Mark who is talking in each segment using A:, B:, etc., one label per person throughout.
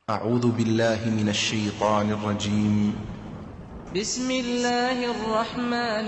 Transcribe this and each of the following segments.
A: أعوذ بالله من الشيطان الرجيم
B: بسم الله الرحمن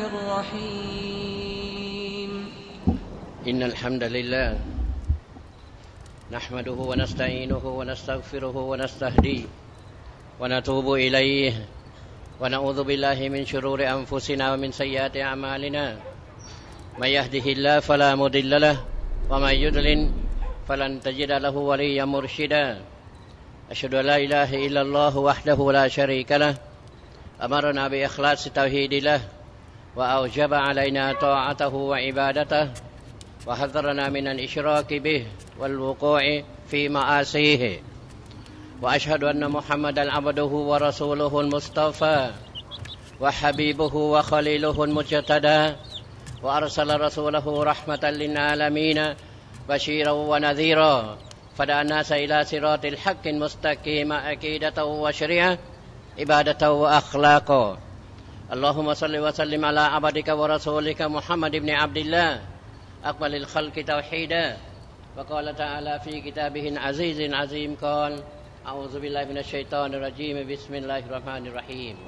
B: الرحيم
C: إن الحمد لله نحمده ونستعينه ونستغفره ونستهديه ونتوب إليه ونعوذ بالله من شرور أنفسنا ومن سيئات أعمالنا من يهده الله فلا مضل له ومن يضلل فلن تجد له وليا مرشدا أشهد أن لا إله إلا الله وحده لا شريك له أمرنا بإخلاص التوحيد له وأوجب علينا طاعته وعبادته وحذرنا من الإشراك به والوقوع في معاصيه وأشهد أن محمدا عبده ورسوله المصطفى وحبيبه وخليله المجتبى وأرسل رسوله رحمة للعالمين بشيرا ونذيرا فدعا الناس إلى صراط الحق المستقيم عقيدة وشريعة عبادة وأخلاقا اللهم صل وسلم على عبدك ورسولك محمد بن عبد الله أقبل الخلق توحيدا وقال تعالى في كتابه العزيز العظيم قال أعوذ بالله من الشيطان الرجيم بسم الله الرحمن الرحيم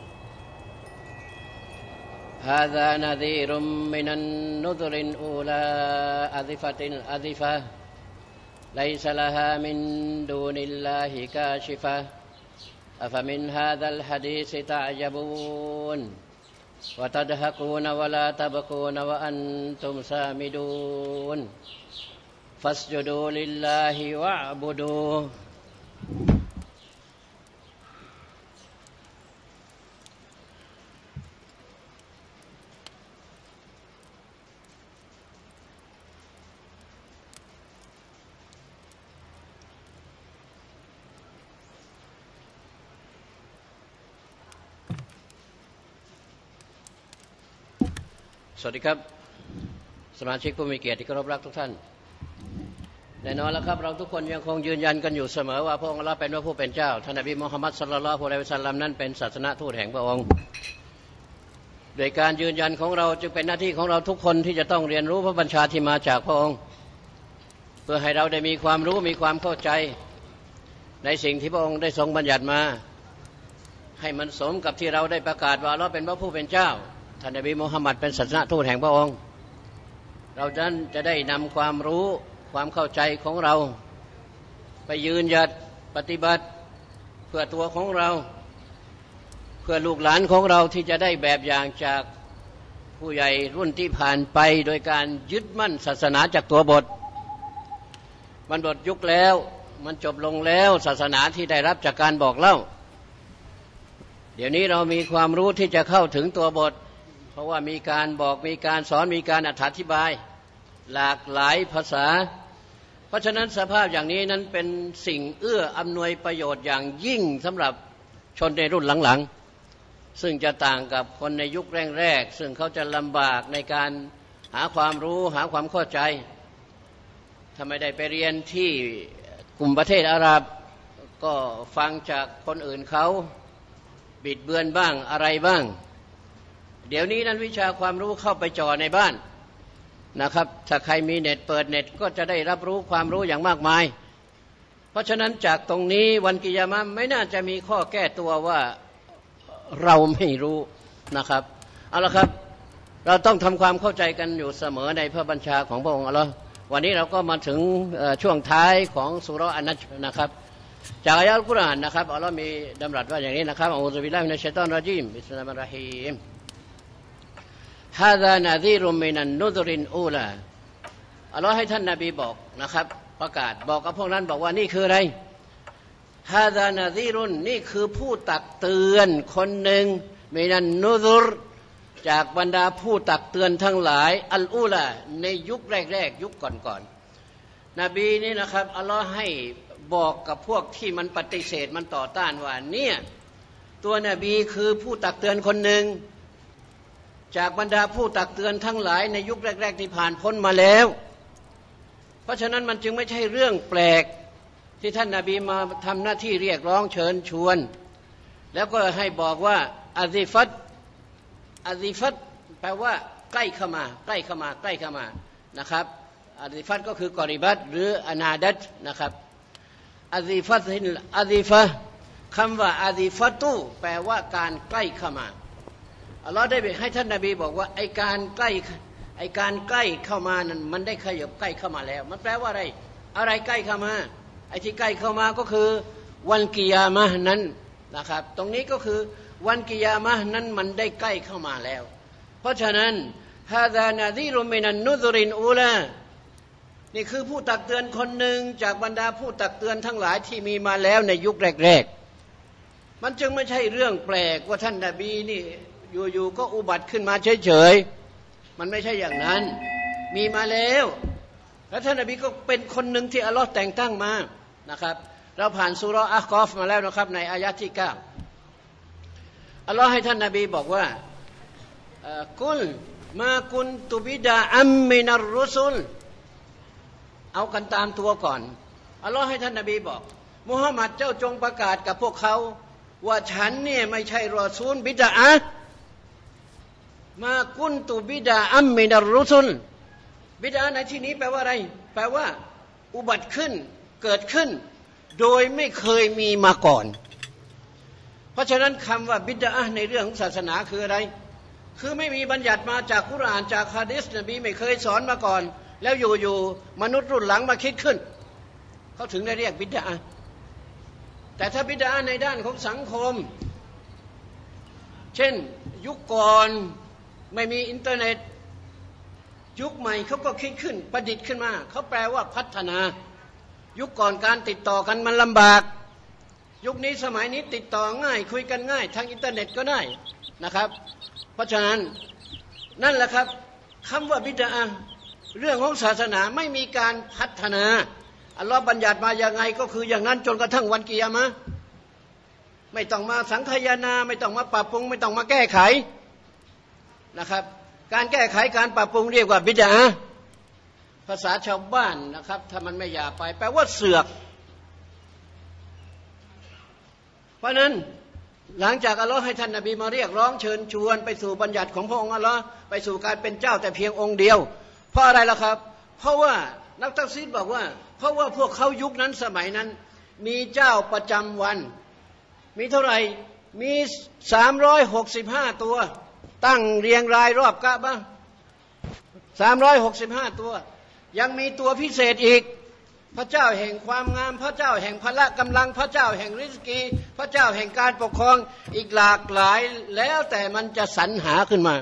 C: هذا نذير من النذر الأولى أذفة الأذفة ليس لها من دون الله كاشفة أفمن هذا الحديث تعجبون وتضحكون ولا تبكون وأنتم سامدون فاسجدوا لله واعبدواสวัสดีครับสมาชิกผู้มีเกียรติที่เคารพรักทุกท่านแน่นอนแล้วครับเราทุกคนยังคงยืนยันกันอยู่เสมอว่าพระองค์อัลเลาะห์เป็นพระผู้เป็นเจ้าท่านนบีมุฮัมมัดศ็อลลัลลอฮุอะลัยฮิวะซัลลัมนั้นเป็นศาสนทูตแห่งพระองค์โดยการยืนยันของเราจึงเป็นหน้าที่ของเราทุกคนที่จะต้องเรียนรู้พระบัญชาที่มาจากพระองค์เพื่อให้เราได้มีความรู้มีความเข้าใจในสิ่งที่พระองค์ได้ทรงบัญญัติมาให้มันสมกับที่เราได้ประกาศว่าอัลเลาะห์เป็นพระผู้เป็นเจ้าท่านนบีมุฮัมมัดเป็นศาสนทูตแห่งพระองค์เราจะได้นำความรู้ความเข้าใจของเราไปยืนหยัดปฏิบัติเพื่อตัวของเราเพื่อลูกหลานของเราที่จะได้แบบอย่างจากผู้ใหญ่รุ่นที่ผ่านไปโดยการยึดมั่นศาสนาจากตัวบทมันหมดยุคแล้วมันจบลงแล้วศาสนาที่ได้รับจากการบอกเล่าเดี๋ยวนี้เรามีความรู้ที่จะเข้าถึงตัวบทเพราะว่ามีการบอกมีการสอนมีการอธิบายหลากหลายภาษาเพราะฉะนั้นสภาพอย่างนี้นั้นเป็นสิ่งเอื้ออำนวยประโยชน์อย่างยิ่งสำหรับชนในรุ่นหลังๆซึ่งจะต่างกับคนในยุคแรกๆซึ่งเขาจะลำบากในการหาความรู้หาความเข้าใจถ้าไม่ได้ไปเรียนที่กลุ่มประเทศอาหรับก็ฟังจากคนอื่นเขาบิดเบือนบ้างอะไรบ้างเดี๋ยวนี้นั้นวิชาความรู้เข้าไปจ่อในบ้านนะครับถ้าใครมีเน็ตเปิดเน็ตก็จะได้รับรู้ความรู้อย่างมากมายเพราะฉะนั้นจากตรงนี้วันกิยามะห์ไม่น่าจะมีข้อแก้ตัวว่าเราไม่รู้นะครับเอาละครับเราต้องทำความเข้าใจกันอยู่เสมอในพระบัญชาของพระองค์อัลเลาะห์วันนี้เราก็มาถึงช่วงท้ายของซูเราะห์อันนัจม์นะครับจากอายะห์อัลกุรอานนะครับอัลเลาะห์มีดำรัสว่าอย่างนี้นะครับอะอูซุบิลลาฮิมินัชชัยฏอนรอญีมบิสมิลลาฮิรเราะห์มานิรเราะฮีมฮาซานาซีรุมมินันนุซรินอูลาอัลเลาะห์ให้ท่านนบีบอกนะครับประกาศบอกกับพวกนั้นบอกว่านี่คืออะไรฮาซานาซีรุนนี่คือผู้ตักเตือนคนหนึ่งมินันนุซุรจากบรรดาผู้ตักเตือนทั้งหลายอัลอูลาในยุคแรกๆยุคก่อนๆนบีนี่นะครับอัลเลาะห์ให้บอกกับพวกที่มันปฏิเสธมันต่อต้านว่าเนี่ยตัวนบีคือผู้ตักเตือนคนหนึ่งจากบรรดาผู้ตักเตือนทั้งหลายในยุคแรกๆที่ผ่านพ้นมาแล้วเพราะฉะนั้นมันจึงไม่ใช่เรื่องแปลกที่ท่านนบีมาทำหน้าที่เรียกร้องเชิญชวนแล้วก็ให้บอกว่าอาซิฟัตแปลว่าใกล้เข้ามาใกล้เข้ามาใกล้เข้ามานะครับ อาดิฟัตก็คือกอริบัตหรืออนาดัตนะครับอาซิฟะตินอาซิฟะคำว่าอาซิฟะตุแปลว่าการใกล้เข้ามาอัลลอฮ์ได้ให้ท่านนบีบอกว่าไอการใกล้เข้ามานั้นมันได้ขยับใกล้เข้ามาแล้วมันแปลว่าอะไรใกล้เข้ามาไอที่ใกล้เข้ามาก็คือวันกิยามะห์นั้นนะครับตรงนี้ก็คือวันกิยามะห์นั้นมันได้ใกล้เข้ามาแล้วเพราะฉะนั้นฮาซานาซีรุมินันนุซุรินอูลานี่คือผู้ตักเตือนคนหนึ่งจากบรรดาผู้ตักเตือนทั้งหลายที่มีมาแล้วในยุคแรกๆมันจึงไม่ใช่เรื่องแปลกว่าท่านนบีนี่อยู่ๆก็อุบัติขึ้นมาเฉยๆมันไม่ใช่อย่างนั้นมีมาแล้วและท่านนบีก็เป็นคนหนึ่งที่อัลลอฮ์แต่งตั้งมานะครับเราผ่านซูเราะห์อักอฟมาแล้วนะครับในอายะที่9อัลลอฮ์ให้ท่านนบีบอกว่ากุลมากุนตุบิดาอัมมินัรรุซุลเอากันตามตัวก่อนอัลลอฮ์ให้ท่านนบีบอกมุฮัมมัดเจ้าจงประกาศกับพวกเขาว่าฉันเนี่ยไม่ใช่รอซูลบิดาอะห์มากุนตุบิดาอัมมินัรรุซุลบิดาในที่นี้แปลว่าอะไรแปลว่าอุบัติขึ้นเกิดขึ้นโดยไม่เคยมีมาก่อนเพราะฉะนั้นคำว่าบิดาในเรื่องของศาสนาคืออะไรคือไม่มีบัญญัติมาจากกุรอานจากหะดีษนบีไม่เคยสอนมาก่อนแล้วอยู่มนุษย์รุ่นหลังมาคิดขึ้นเขาถึงได้เรียกบิดาแต่ถ้าบิดาในด้านของสังคมเช่นยุคก่อนไม่มีอินเทอร์เน็ตยุคใหม่เขาก็คิดขึ้นประดิษฐ์ขึ้นมาเขาแปลว่าพัฒนายุคก่อนการติดต่อกันมันลำบากยุคนี้สมัยนี้ติดต่อง่ายคุยกันง่ายทางอินเทอร์เน็ตก็ได้นะครับเพราะฉะนั้นนั่นแหละครับคำว่าบิดาเรื่องของศาสนาไม่มีการพัฒนาอัลลอฮ์บัญญัติมาอย่างไงก็คืออย่างนั้นจนกระทั่งวันกิยามะห์ไม่ต้องมาสังคายนาไม่ต้องมาปรับปรุงไม่ต้องมาแก้ไขนะครับการแก้ไขการปรับปรุงเรียกว่าบิดาภาษาชาวบ้านนะครับถ้ามันไม่หยาบไปแปลว่าเสือกเพราะนั้นหลังจากอัลลอฮ์ให้ท่านนบีมาเรียกร้องเชิญชวนไปสู่บัญญัติของพระองค์อัลลอฮ์ไปสู่การเป็นเจ้าแต่เพียงองค์เดียวเพราะอะไรล่ะครับเพราะว่านักตัฟซีรบอกว่าเพราะว่าพวกเขายุคนั้นสมัยนั้นมีเจ้าประจำวันมีเท่าไหร่มี365ตัวตั้งเรียงรายรอบกะบะห์365ตัวยังมีตัวพิเศษอีกพระเจ้าแห่งความงามพระเจ้าแห่งพละกำลังพระเจ้าแห่งริสกีพระเจ้าแห่งการปกครองอีกหลากหลายแล้วแต่มันจะสรรหาขึ้นมา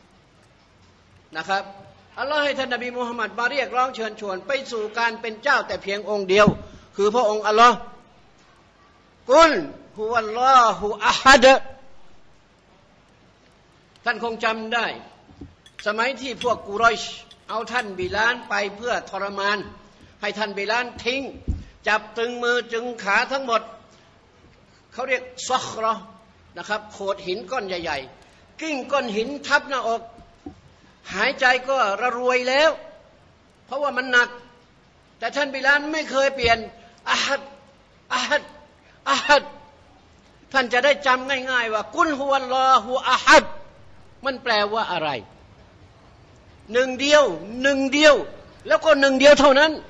C: นะครับอัลลอฮ์ให้ท่านนบีมุฮัมมัดมาเรียกร้องเชิญชวนไปสู่การเป็นเจ้าแต่เพียงองค์เดียวคือพระองค์อัลลอฮ์กุลฮุวัลลอฮุอะฮัดท่านคงจำได้สมัยที่พวกกุรอยช์เอาท่านบิลาลไปเพื่อทรมานให้ท่านบิลาลทิ้งจับตึงมือจึงขาทั้งหมดเขาเรียกซักเราะห์นะครับโขดหินก้อนใหญ่ๆกิ้งก้อนหินทับหน้าอกหายใจก็ระรวยแล้วเพราะว่ามันหนักแต่ท่านบิลาลไม่เคยเปลี่ยนอะฮัดอะฮัดอะฮัดท่านจะได้จำง่ายๆว่ากุลฮุวัลลอฮุอะฮัดมันแปลว่าอะไรหนึ่งเดียวแล้วก็หนึ่งเดียวเท่านั้น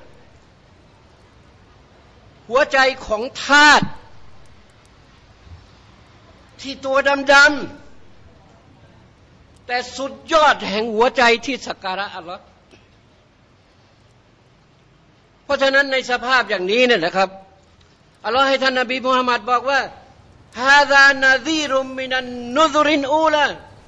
C: หัวใจของทาสที่ตัวดำๆแต่สุดยอดแห่งหัวใจที่สักการะอัลลอฮ์เพราะฉะนั้นในสภาพอย่างนี้เนี่ยนะครับอัลลอฮ์ให้ท่านนบีมุฮัมมัดบอกว่าฮาซานาซีรุมมินันนุซุรินอูลา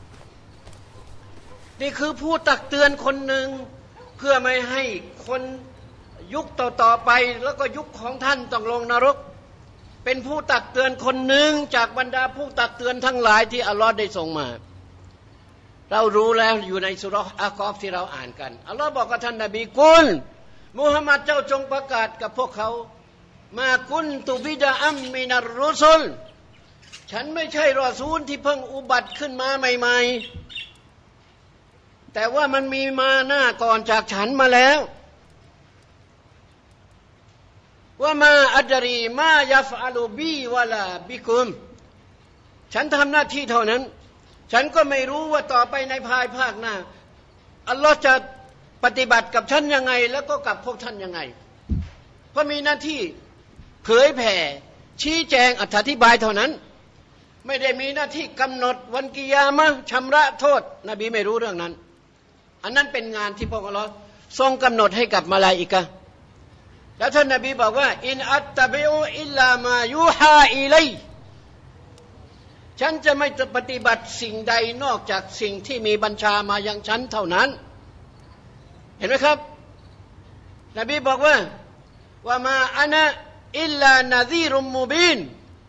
C: นี่คือผู้ตักเตือนคนหนึ่งเพื่อไม่ให้คนยุคต่อๆไปแล้วก็ยุคของท่านต้องลงนรกเป็นผู้ตักเตือนคนหนึ่งจากบรรดาผู้ตักเตือนทั้งหลายที่อัลลอฮ์ได้ส่งมาเรารู้แล้วอยู่ในสุเราะห์อักอฟที่เราอ่านกันอัลลอฮ์บอกกับท่านนบีกุลมุฮัมมัดเจ้าจงประกาศกับพวกเขามากุนตุบิดาอัมมินัรรุซุลฉันไม่ใช่รอซูลที่เพิ่งอุบัติขึ้นมาใหม่ๆแต่ว่ามันมีมาหน้าก่อนจากฉันมาแล้วว่ามาอัจรีมายัฟอัลูบีวะลาบิกุมฉันทำหน้าที่เท่านั้นฉันก็ไม่รู้ว่าต่อไปในภายภาคหน้าอัลลอฮ์จะปฏิบัติกับฉันยังไงแล้วก็กับพวกท่านยังไงเพราะมีหน้าที่เผยแผ่ชี้แจงอธิบายเท่านั้นไม่ได้มีหน้าที่กำหนดวันกิยามะห์ชำระโทษนบีไม่รู้เรื่องนั้นอันนั้นเป็นงานที่พระองค์อัลเลาะห์ทรงกำหนดให้กับมลาอิกะฮ์แล้วท่านนบีบอกว่าอินอัตตะบิอุอิลลามายูฮาอิลัยฉันจะไม่ปฏิบัติสิ่งใดนอกจากสิ่งที่มีบัญชามายังฉันเท่านั้นเห็นไหมครับนบีบอกว่ามาอะนะอิลลานะซีรุมมุบีน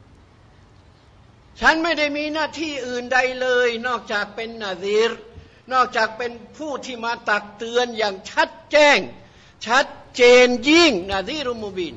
C: ฉันไม่ได้มีหน้าที่อื่นใดเลยนอกจากเป็นนาซีรนอกจากเป็นผู้ที่มาตักเตือนอย่างชัดแจ้งชัดเจนยิ่งนาซีรุมมุบีน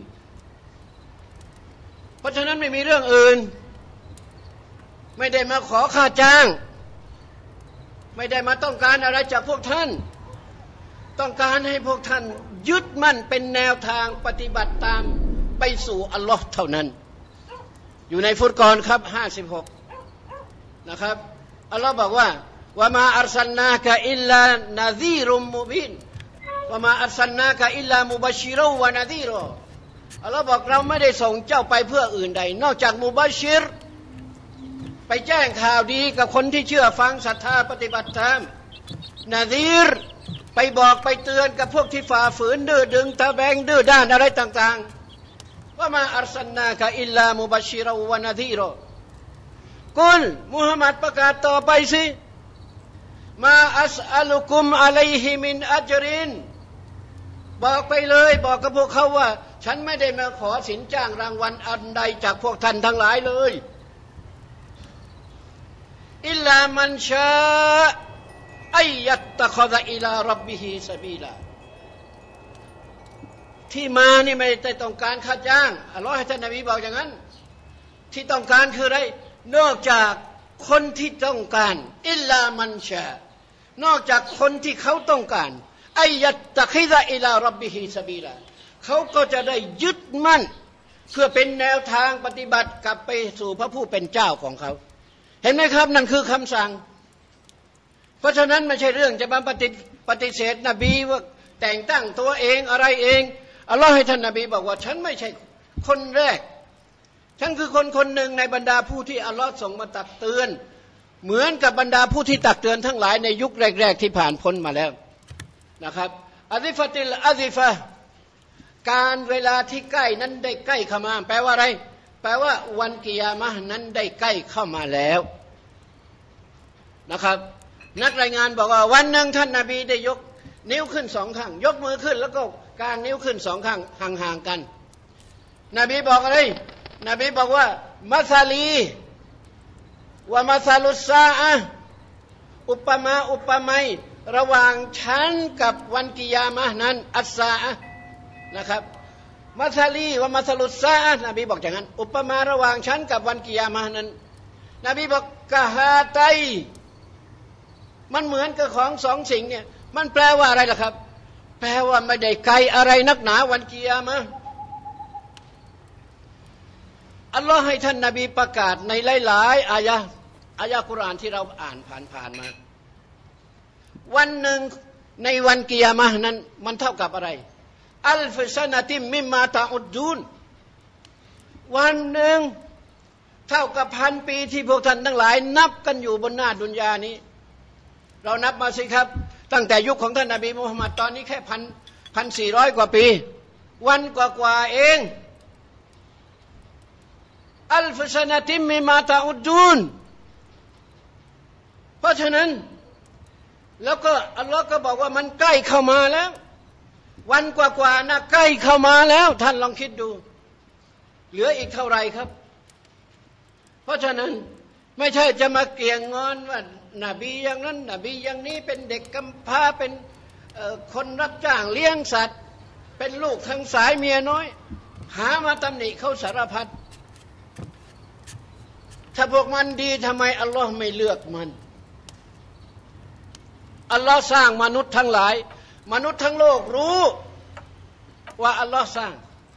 C: เพราะฉะนั้นไม่มีเรื่องอื่นไม่ได้มาขอค่าจ้างไม่ได้มาต้องการอะไรจากพวกท่านต้องการให้พวกท่านยึดมั่นเป็นแนวทางปฏิบัติตามไปสู่อัลลอฮ์เท่านั้นอยู่ในฟุรกอนครับ56นะครับอัลลอฮ์บอกว่าวะมาอัรซัลนากะอิลลานะซีรุมมุบินวะมาอัรซัลนากะอิลลามุบัชชิรวะนะซีรออัลลอฮ์บอกเราไม่ได้ส่งเจ้าไปเพื่ออื่นใดนอกจากมุบัชชิรไปแจ้งข่าวดีกับคนที่เชื่อฟังศรัทธาปฏิบัติตามนะซีรไปบอกไปเตือนกับพวกที่ฝ่าฝืนดื้อดึงตะแบงดื้อด้านอะไรต่างๆว่ามาอัรซัลนากะอิลลามุบัชชิรวะนะซีรอกุลมุฮัมมัดประกาศต่อไปสิมาอัสอัลุกุมอะลัยฮิมินอัจรินบอกไปเลยบอกกับพวกเขาว่าฉันไม่ได้มาขอสินจ้างรางวัลอันใดจากพวกท่านทั้งหลายเลยอิลลามันชาอัยยัตตะคอซะอิลาร็อบบิฮิซะบีลาที่มานี่ไม่ได้ต้องการค่าจ้างอัลเลาะห์ให้ท่านนบีบอกอย่างนั้นที่ต้องการคืออะไรนอกจากคนที่ต้องการอิลลามันชานอกจากคนที่เขาต้องการอัยยัตตะคิซะอิลาร็อบบิฮิซะบีลาเขาก็จะได้ยึดมั่นเพื่อเป็นแนวทางปฏิบัติกลับไปสู่พระผู้เป็นเจ้าของเขาเห็นไหมครับนั่นคือคำสั่งเพราะฉะนั้นไม่ใช่เรื่องจะมาปฏิเสธนบีว่าแต่งตั้งตัวเองอะไรเองอัลลอฮ์ให้ท่านนบีบอกว่าฉันไม่ใช่คนแรกฉันคือคนหนึ่งในบรรดาผู้ที่อัลลอฮ์ส่งมาตักเตือนเหมือนกับบรรดาผู้ที่ตักเตือนทั้งหลายในยุคแรกๆที่ผ่านพ้นมาแล้วนะครับอาซิฟติลอาซิฟะการเวลาที่ใกล้นั้นได้ใกล้เข้ามาแปลว่าอะไรแปลว่าวันกิยามะห์นั้นได้ใกล้เข้ามาแล้วนะครับนักรายงานบอกว่าวันหนึ่งท่านนบีได้ยกนิ้วขึ้นสองข้างยกมือขึ้นแล้วก็กางนิ้วขึ้นสองข้างห่างๆกันนบีบอกอะไรนบีบอกว่ามัซาลีวะมัซาลุสซาอะห์อุปมาอุปไมยระหว่างฉันกับวันกิยามะห์นั้นอัสซาอะห์นะครับมัซาลีวะมัซาลุสซาอะห์นบีบอกอย่างนั้นอุปมาระหว่างฉันกับวันกิยามะห์นั้นนบีบอกกะฮาไตมันเหมือนกับของสองสิ่งเนี่ยมันแปลว่าอะไรล่ะครับแปลว่าไม่ได้ไกลอะไรนักหนาวันกิยามะห์อัลลอฮ์ให้ท่านนบีประกาศในหลายๆอายะกุรอานที่เราอ่านผ่านมาวันหนึ่งในวันกิยามะห์นั้นมันเท่ากับอะไรอัลฟซะนะติมมิมมาตะอุดดูนวันหนึ่งเท่ากับ1,000 ปีที่พวกท่านทั้งหลายนับกันอยู่บนหน้าดุนยานี้เรานับมาสิครับตั้งแต่ยุคของท่านนบีมุฮัมมัดตอนนี้แค่1,400 กว่าปีวันกว่าๆเองอัลฟซะนะติมมิมมาตะอุดดูนเพราะฉะนั้นแล้วก็อัลลอฮ์ก็บอกว่ามันใกล้เข้ามาแล้ววันกว่าๆนะใกล้เข้ามาแล้วท่านลองคิดดูเหลืออีกเท่าไรครับเพราะฉะนั้นไม่ใช่จะมาเกี่ยงงอนว่านบีอย่างนั้นนบีอย่างนี้เป็นเด็กกำพร้าเป็นคนรับจ้างเลี้ยงสัตว์เป็นลูกทางสายเมียน้อยหามาตำหนิเขาสารพัดถ้าพวกมันดีทำไมอัลลอฮ์ไม่เลือกมันอัลลอฮ์สร้างมนุษย์ทั้งหลายมนุษย์ทั้งโลกรู้ว่าอัลลอฮ์สร้าง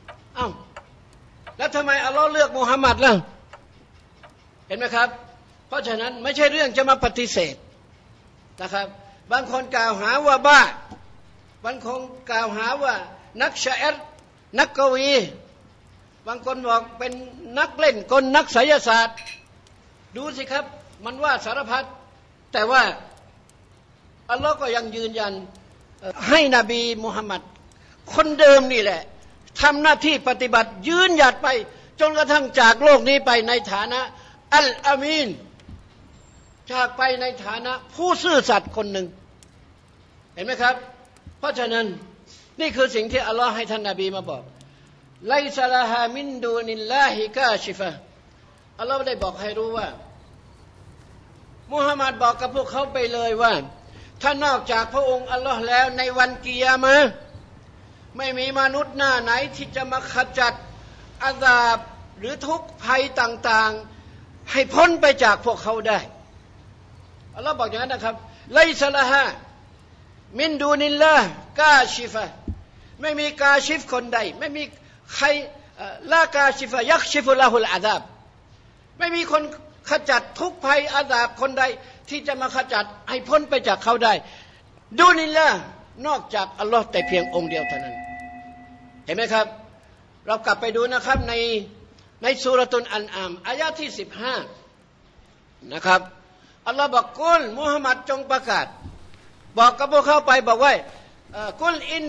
C: แล้วทำไมอัลลอฮ์เลือกมุฮัมมัดล่ะเห็นไหมครับเพราะฉะนั้นไม่ใช่เรื่องจะมาปฏิเสธนะครับบางคนกล่าวหาว่าบ้าบางคนกล่าวหาว่านักชะอิรนักกวีบางคนบอกเป็นนักเล่นกลนักไสยศาสตร์ดูสิครับมันว่าสารพัดแต่ว่าอัลลอฮ์ก็ยังยืนยันให้นบีมุฮัมมัดคนเดิมนี่แหละทำหน้าที่ปฏิบัติยืนหยัดไปจนกระทั่งจากโลกนี้ไปในฐานะอัลอามีนจากไปในฐานะผู้ซื่อสัตย์คนหนึ่งเห็นไหมครับเพราะฉะนั้นนี่คือสิ่งที่อัลลอฮ์ให้ท่านนบีมาบอกไลซะลาฮามินดูนิลลาฮิกาชิฟะอัลลอฮ์ได้บอกให้รู้ว่ามุฮัมมัดบอกกับพวกเขาไปเลยว่าถ้านอกจากพระองค์อัลลอฮ์แล้วในวันกิยามะห์ไม่มีมนุษย์หน้าไหนที่จะมาขจัดอาซาบหรือทุกข์ภัยต่างๆให้พ้นไปจากพวกเขาได้อัลลอฮ์บอกอย่างนั้นนะครับไลซะลาฮามินดูนิลลาห์กาชิฟะไม่มีกาชิฟคนใดไม่มีใครลากาชิฟะยักชิฟุละฮุลอาซาบไม่มีคนขจัดทุกภัยอาซาบคนใดที่จะมาขจัดให้พ้นไปจากเขาได้ดูนิลลาห์นอกจากอัลลอฮ์แต่เพียงองค์เดียวเท่านั้นเห็นไหมครับเรากลับไปดูนะครับในซูเราะตุลอันอามอายะที่15นะครับอัลลอฮ์บอกกุลมุฮัมมัดจงประกาศบอกกับพวกเขาไปบอกว่ากุลอิน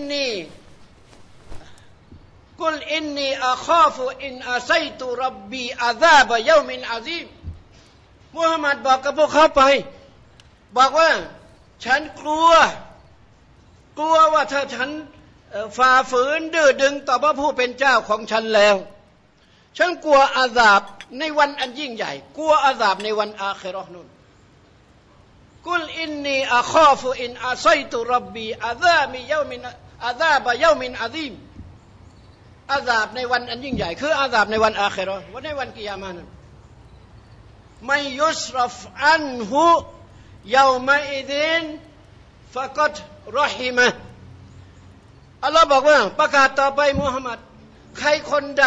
C: นีอาคาฟุอินอาไซตุรับบีอาซาบะยอมินอาซีมมุฮัมมัดบอกกับพวกเขาไปบอกว่าฉันกลัวว่าถ้าฉันฝ่าฝืนดื้อดึงต่อพระผู้เป็นเจ้าของฉันแล้วฉันกลัวอาซาบในวันอันยิ่งใหญ่กลัวอาซาบในวันอาคิเราะห์นู่นกุลอินนีอาคาฟุอินอาไซตุรับบีอาซาบะยอมินอาซีมอาซาบในวันอันยิ่งใหญ่คืออาซาบในวันอาคิเราะห์วันในวันกิยามะห์นั้นไม่ยุสรฟอันฮุยอมะอิซินฟะกัดรอฮิมะอัลลอฮ์บอกว่าประกาศต่อไปมุฮัมมัดใครคนใด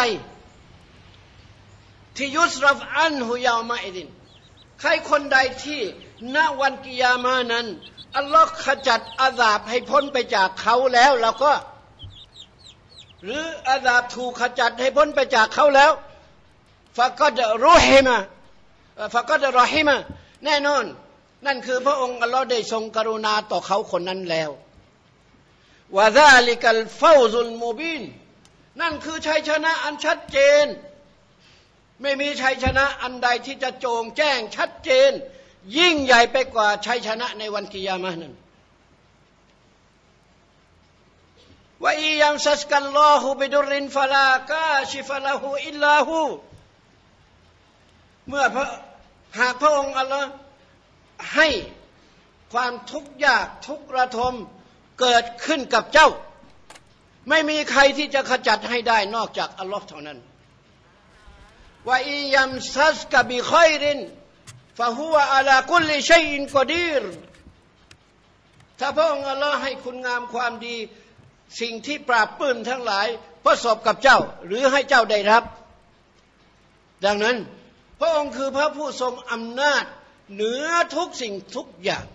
C: ที่ยุสรฟอันฮุยอมะอิซินใครคนใดที่ณวันกิยามะห์นั้นอัลลอฮ์ขจัดอาซาบให้พ้นไปจากเขาแล้วเราก็หรืออาซาบถูกขจัดให้พ้นไปจากเขาแล้วฟะกัดรอฮิมะแน่นอนนั่นคือพระองค์อัลลอฮ์ได้ทรงกรุณาต่อเขาคนนั้นแล้ววะซาลิกัลฟาวซุลมุบีนนั่นคือชัยชนะอันชัดเจนไม่มีชัยชนะอันใดที่จะโจ่งแจ้งชัดเจนยิ่งใหญ่ไปกว่าชัยชนะในวันกิยามะห์นั้นวะอิยัมซัสกัลลอฮุบิดุรินฟะลากาชิฟะละฮูอิลลาฮูเมื่อหากพระองค์อัลลอฮ์ให้ความทุกข์ยากทุกข์ระทมเกิดขึ้นกับเจ้าไม่มีใครที่จะขจัดให้ได้นอกจากอัลลอฮ์เท่านั้นวะอิยัมซัสกะบิค็อยรินฟะฮุวะอะลากุลลิชัยอินกอดีรถ้าพระองค์อัลลอฮ์ให้คุณงามความดีสิ่งที่ปราบปลื้มทั้งหลายประสบกับเจ้าหรือให้เจ้าได้รับดังนั้นพระองค์คือพระผู้ทรงอำนาจเหนือทุกสิ่งทุกอย่าง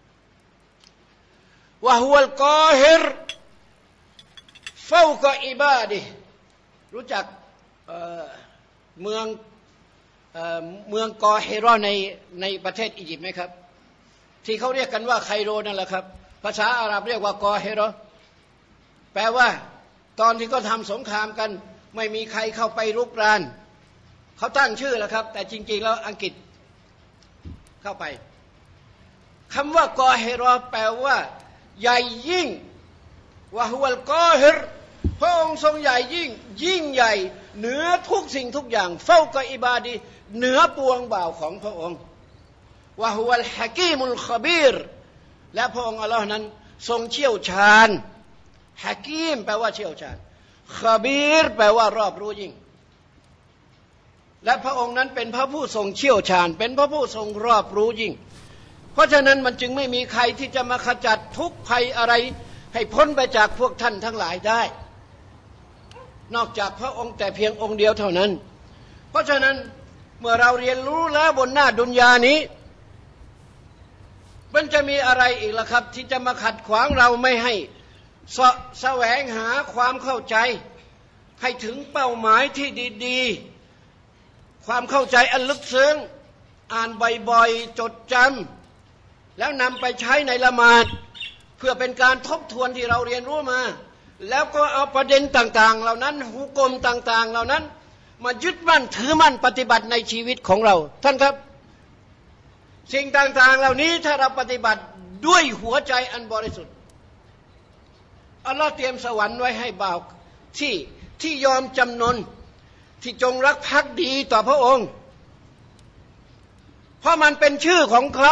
C: วะฮุวัลกอฮิรฟาวกะอิบาดิรู้จักเมืองกอฮิรอในประเทศอียิปต์ไหมครับที่เขาเรียกกันว่าไคโรนั่นแหละครับภาษาอาหรับเรียกว่ากอฮิรอแปลว่าตอนที่เขาทำสงครามกันไม่มีใครเข้าไปรุกรานเขาตั้งชื่อแล้วครับแต่จริงๆแล้วอังกฤษเข้าไปคำว่ากอฮิรอแปลว่าใหญ่ยิ่งวะฮุวัลกอฮิรพระองค์ทรงใหญ่ยิ่งใหญ่เหนือทุกสิ่งทุกอย่างเฝ้ากะอิบาดีเหนือปวงบ่าวของพระองค์วะฮุวัลฮะกีมุลคอบีรและพระองค์อัลลอฮ์นั้นทรงเชี่ยวชาญฮะกีมแปลว่าเชี่ยวชาญคอบีรแปลว่ารอบรู้ยิ่งและพระองค์นั้นเป็นพระผู้ทรงเชี่ยวชาญเป็นพระผู้ทรงรอบรู้ยิ่งเพราะฉะนั้นมันจึงไม่มีใครที่จะมาขจัดทุกภัยอะไรให้พ้นไปจากพวกท่านทั้งหลายได้นอกจากพระองค์แต่เพียงองค์เดียวเท่านั้นเพราะฉะนั้นเมื่อเราเรียนรู้แล้วบนหน้าดุนยานี้มันจะมีอะไรอีกล่ะครับที่จะมาขัดขวางเราไม่ให้แสวงหาความเข้าใจ
D: ให้ถึงเป้าหมายที่ดีๆความเข้าใจอันลึกซึ้งอ่านบ่อยๆจดจำแล้วนำไปใช้ในละหมาดเพื่อเป็นการทบทวนที่เราเรียนรู้มาแล้วก็เอาประเด็นต่างๆเหล่านั้นหุกมต่างๆเหล่านั้นมายึดมั่นถือมั่นปฏิบัติในชีวิตของเราท่านครับสิ่งต่างๆเหล่านี้ถ้าเราปฏิบัติด้วยหัวใจอันบริสุทธิ์อัลลอฮ์เตรียมสวรรค์ไว้ให้บ่าวที่ยอมจำนนที่จงรักภักดีต่อพระองค์เพราะมันเป็นชื่อของเขา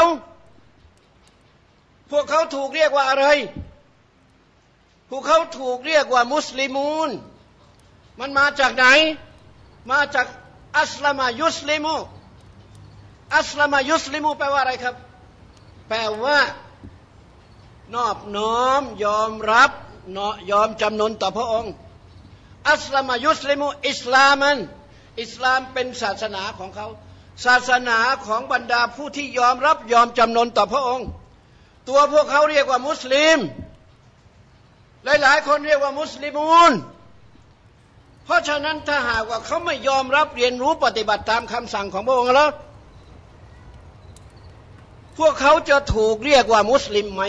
D: พวกเขาถูกเรียกว่าอะไรพวกเขาถูกเรียกว่ามุสลิมูนมันมาจากไหนมาจากอัสลามายุสลิมูอัสลามายุสลิมูแปลว่าอะไรครับแปลว่านอบน้อมยอมรับยอมจำนนต่อพระองค์อัสลามายุสลิมูอิสลามันอิสลามเป็นศาสนาของเขาศาสนาของบรรดาผู้ที่ยอมรับยอมจำนนต่อพระองค์ตัวพวกเขาเรียกว่ามุสลิมหลายๆคนเรียกว่ามุสลิมูนเพราะฉะนั้นถ้าหากว่าเขาไม่ยอมรับเรียนรู้ปฏิบัติตามคำสั่งของพระองค์แล้วพวกเขาจะถูกเรียกว่ามุสลิมไหม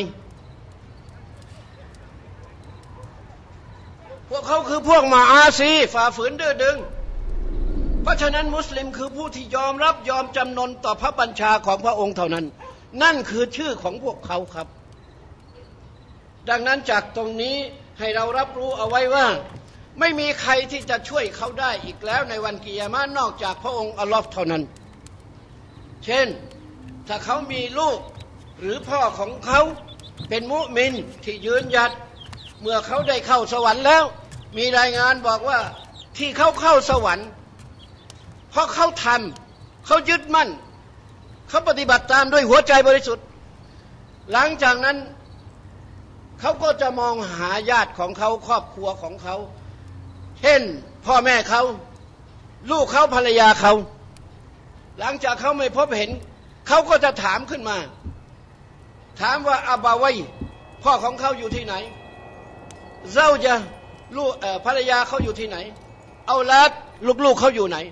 D: พวกเขาคือพวกมาอาซีฝ่าฝืนดื้อดึงเพราะฉะนั้นมุสลิมคือผู้ที่ยอมรับยอมจำนนต่อพระบัญชาของพระองค์เท่านั้นนั่นคือชื่อของพวกเขาครับดังนั้นจากตรงนี้ให้เรารับรู้เอาไว้ว่าไม่มีใครที่จะช่วยเขาได้อีกแล้วในวันกิยามะห์นอกจากพระองค์อัลลอฮ์เท่านั้นเช่นถ้าเขามีลูกหรือพ่อของเขาเป็นมุมินที่ยืนหยัดเมื่อเขาได้เข้าสวรรค์แล้วมีรายงานบอกว่าที่เขาเข้าสวรรค์เพราะเขาทำเขายึดมั่นเขาปฏิบัติตามด้วยหัวใจบริสุทธิ์หลังจากนั้นเขาก็จะมองหาญาติของเขาครอบครัวของเขาเช่นพ่อแม่เขาลูกเขาภรรยาเขาหลังจากเขาไม่พบเห็นเขาก็จะถามขึ้นมาถามว่าอับบาวัยพ่อของเขาอยู่ที่ไหนเจ้าจะลูกภรรยาเขาอยู่ที่ไหนเอาลัดลูกเขาอยู่ไหน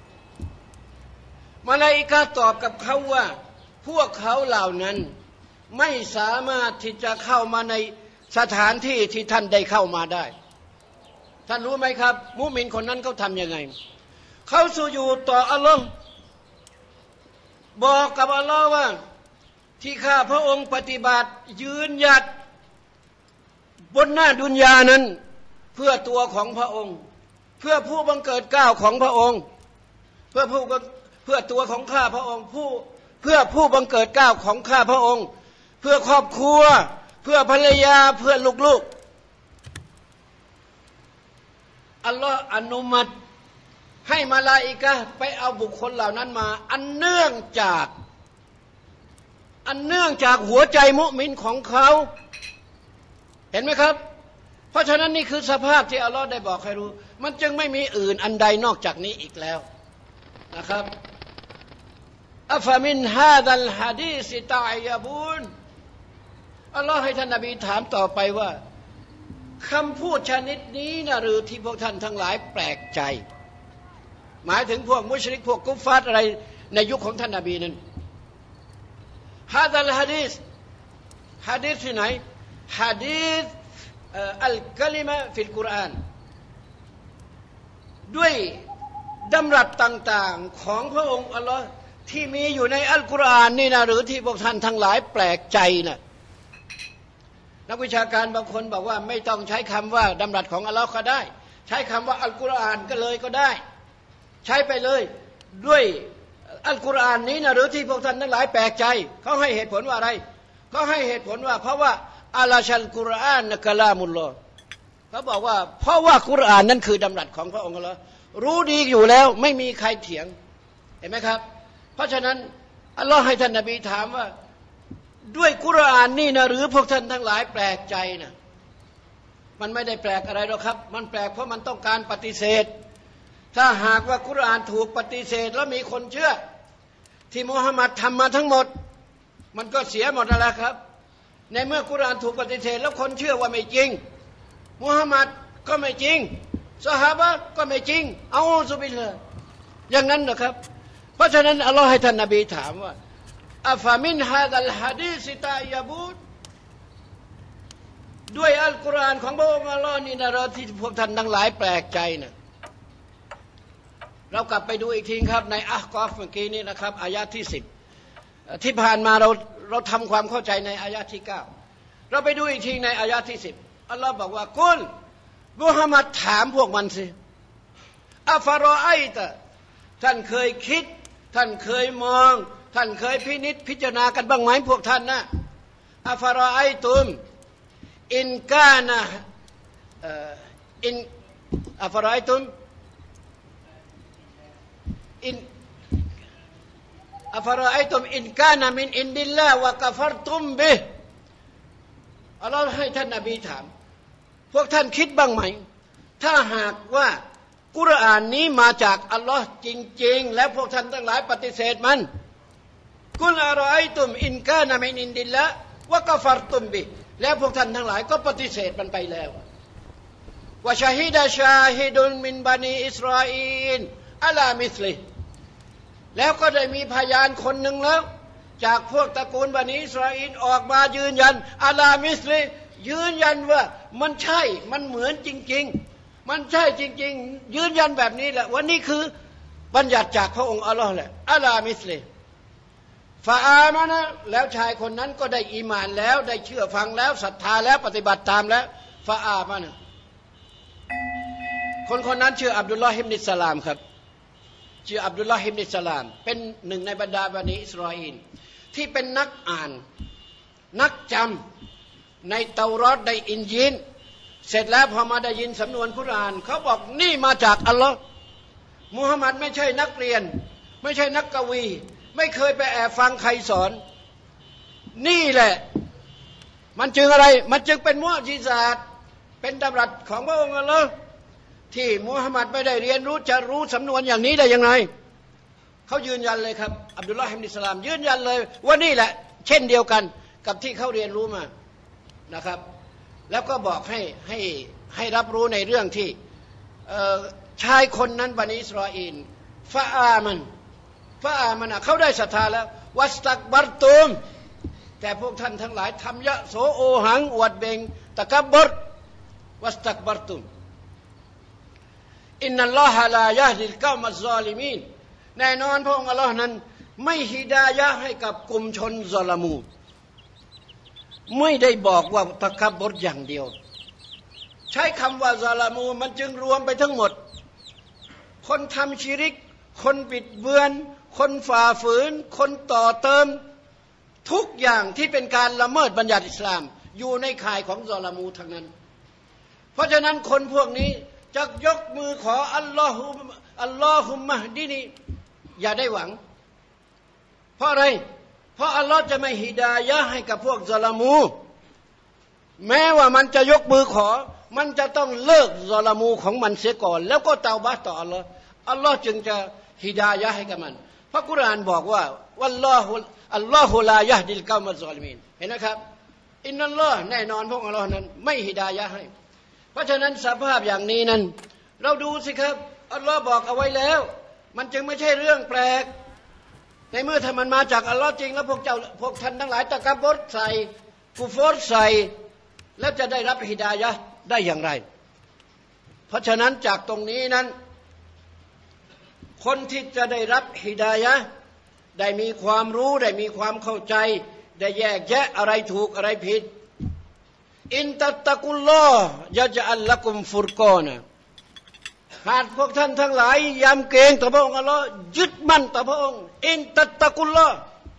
D: มลาอิกะฮ์ตอบกับเขาว่าพวกเขาเหล่านั้นไม่สามารถที่จะเข้ามาในสถานที่ที่ท่านได้เข้ามาได้ท่านรู้ไหมครับมุมินคนนั้นเขาทำยังไงเขาสุญูดต่ออัลลอฮ์บอกกับอัลลอฮ์ว่าที่ข้าพระองค์ปฏิบัติยืนหยัดบนหน้าดุนยานั้นเพื่อตัวของพระองค์เพื่อผู้บังเกิดเกล้าของพระองค์เพื่อตัวของข้าพระองค์เพื่อผู้บังเกิดเกล้าของข้าพระองค์เพื่อครอบครัวเพื่อภรรยาเพื่อลูกๆอัลลอฮ์อนุมัติให้มลาอิกะฮ์ไปเอาบุคคลเหล่านั้นมาอันเนื่องจากหัวใจมุมินของเขาเห็นไหมครับเพราะฉะนั้นนี่คือสภาพที่อัลลอฮ์ได้บอกให้รู้มันจึงไม่มีอื่นอันใดนอกจากนี้อีกแล้วนะครับอัฟมินฮาดัลฮะดีษตะอยะบูนอัลลอฮ์ให้ท่านนบีถามต่อไปว่าคำพูดชนิดนี้นะหรือที่พวกท่านทั้งหลายแปลกใจหมายถึงพวกมุชริกพวกกุฟฟาร์อะไรในยุคของท่านนบีนั้นฮาดัลฮะดีษที่ไหนฮะดีษอัลกะลิมะฟิลกุรอานด้วยดำรัสต่างๆของพระองค์อัลลอฮ์ที่มีอยู่ในอัลกุรอานนี่นะหรือที่พวกท่านทั้งหลายแปลกใจนะนักวิชาการบางคนบอกว่าไม่ต้องใช้คำว่าดำรัสของอัลลอฮ์ก็ได้ใช้คำว่าอัลกุรอานก็ได้ใช้ไปเลยด้วยอัลกุรอานนี้นะหรือที่พวกท่านทั้งหลายแปลกใจเขาให้เหตุผลว่าอะไรเขาให้เหตุผลว่าเพราะว่าอัลชัลกุรอานนะกะลามุลลอฮ์เขาบอกว่าเพราะว่ากุรอานนั้นคือดำรัสของพระองค์อัลลอฮ์รู้ดีอยู่แล้วไม่มีใครเถียงเห็นไหมครับเพราะฉะนั้นอัลลอฮ์ให้ท่านนบีถามว่าด้วยกุรอานนี่นะหรือพวกท่านทั้งหลายแปลกใจนะมันไม่ได้แปลกอะไรหรอกครับมันแปลกเพราะมันต้องการปฏิเสธถ้าหากว่ากุรอานถูกปฏิเสธแล้วมีคนเชื่อที่มุฮัมมัดทำมาทั้งหมดมันก็เสียหมดแล้วครับในเมื่อกุรอานถูกปฏิเสธแล้วคนเชื่อว่าไม่จริงมุฮัมมัดก็ไม่จริงซอฮาบะห์ก็ไม่จริงเอาซุบิลละอย่างนั้นนะครับเพราะฉะนั้นอัลลอฮ์ให้ท่านนบีถามว่าอัฟามินฮาดัลฮะดีษตายาบูดด้วยอัลกุรอานของพระองค์อัลลอฮ์นี่นะเราที่พวกท่านทั้งหลายแปลกใจนะเรากลับไปดูอีกทีครับในอัฮกอฟเมื่อกี้นี้นะครับอายะที่10ที่ผ่านมาเราทำความเข้าใจในอายะที่9เราไปดูอีกทีในอายะที่10อัลลอฮ์บอกว่ากุลมุฮัมมัดถามพวกมันสิอัฟารอไอตะท่านเคยคิดท่านเคยมองท่านเคยพินิจพิจารณากันบ้างไหมพวกท่านนะอัฟารอไอตุมอินกานะอินอัฟารอไอตุมอินอัฟารอไอตุมอินกานะมินอินดิลลาห์วะกัฟรตุมบิฮ์อัลลอฮ์ให้ท่านนบีถามพวกท่านคิดบ้างไหมถ้าหากว่ากุรอานนี้มาจากอัลลอฮ์จริงๆแล้วพวกท่านทั้งหลายปฏิเสธมันกุลอะรอไอตุมอินกานะมินอินดิลละวะกัฟรตุมบิแล้วพวกท่านทั้งหลายก็ปฏิเสธมันไปแล้ววะชาฮิดะชาฮิดุนมินบานีอิสราอีลอะลามิสลิแล้วก็ได้มีพยานคนหนึ่งแล้วจากพวกตระกูลบานีอิสราอีลออกมายืนยันอะลามิสลิยืนยันว่ามันใช่มันเหมือนจริงๆมันใช่จริงๆยืนยันแบบนี้แหละว่านี่คือบัญญัติจากพระองค์อัลลอฮ์แหละอะลามิสลิฟาอามานะแล้วชายคนนั้นก็ได้อีหม่านแล้วได้เชื่อฟังแล้วศรัทธาแล้วปฏิบัติตามแล้วฟาอามานะคนนั้นชื่ออับดุลลอฮ์อิบนุสลามครับชื่ออับดุลลอฮ์อิบนุสลามเป็นหนึ่งในบรรดาบันิอิสราอีลที่เป็นนักอ่านนักจำในเตารอดในอินญีลเสร็จแล้วพอมาได้ยินสำนวนกุรอานเขาบอกนี่มาจากอัลลอฮ์มุฮัมมัดไม่ใช่นักเรียนไม่ใช่นักกวีไม่เคยไปแอบฟังใครสอนนี่แหละมันจึงอะไรมันจึงเป็นมุอ์ญิซาตเป็นดำรัสของพระองค์อัลลอฮ์ที่มุฮัมมัดไม่ได้เรียนรู้จะรู้สำนวนอย่างนี้ได้ยังไงเขายืนยันเลยครับอับดุลลอฮ์อิบนุสลามยืนยันเลยว่านี่แหละเช่นเดียวกันกับที่เขาเรียนรู้มานะครับแล้วก็บอกให้รับรู้ในเรื่องที่ชายคนนั้นบันิอิสราอีลฟาอามันเขาได้ศรัทธาแล้ววัสตักบัรตุมแต่พวกท่านทั้งหลายทำยะโสโอหังอวดเบ่งตะกับบรวัสตักบัรตุมอินนัลลอฮะลายะฮดิลกอมัซซอลิมีนแน่นอนพระองค์อัลลอฮ์นั้นไม่ฮิดายะห์ให้กับกลุ่มชนซอลามูไม่ได้บอกว่าตะกับบรอย่างเดียวใช้คำว่าซอลามูมันจึงรวมไปทั้งหมดคนทำชิริกคนบิดเบือนคนฝ่าฝืนคนต่อเติมทุกอย่างที่เป็นการละเมิดบัญญัติอิสลามอยู่ในข่ายของซอลามูทั้งนั้นเพราะฉะนั้นคนพวกนี้จะยกมือขออัลลอฮุมมะฮดินีอย่าได้หวังเพราะอะไรเพราะอัลลอฮ์จะไม่ฮิดายะห์ให้กับพวกซอลามูแม้ว่ามันจะยกมือขอมันจะต้องเลิกซอลามูของมันเสียก่อนแล้วก็เตาบะห์ต่ออัลลอฮ์จึงจะฮิดายะห์ให้กับมันพระกุรอานบอกว่าอัลลอฮุลายะฮดิลกอมัซซอลิมีนเห็นนะครับอินนัลลอฮ์แน่นอนพวกอัลลอฮ์นั้นไม่ฮิดายะห์ให้เพราะฉะนั้นสภาพอย่างนี้นั้นเราดูสิครับอัลลอฮ์บอกเอาไว้แล้วมันจึงไม่ใช่เรื่องแปลกในเมื่อถ้ามันมาจากอัลลอฮ์จริงแล้วพวกท่านทั้งหลายตะกับบรใส่กุฟรใส่แล้วจะได้รับฮิดายะห์ได้อย่างไรเพราะฉะนั้นจากตรงนี้นั้นคนที่จะได้รับฮิดายะห์ได้มีความรู้ได้มีความเข้าใจได้แยกแยะอะไรถูกอะไรผิดอินตัตตะกุลลอฮ์ยะญะอัลละกุมฟุรกอนะหากพวกท่านทั้งหลายยำเกรงต่อพระองค์อัลลอฮ์ยึดมั่นต่อพระองค์อินตัตตะกุลลอฮ์